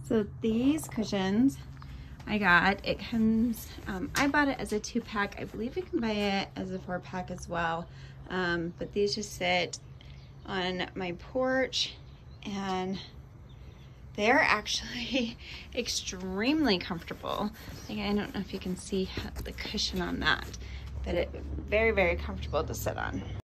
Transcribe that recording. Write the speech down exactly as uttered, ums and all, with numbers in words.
So these cushions I got, it comes, um, I bought it as a two pack. I believe you can buy it as a four pack as well. Um, but these just sit on my porch and they're actually extremely comfortable. Like, I don't know if you can see the cushion on that, but it's very, very comfortable to sit on.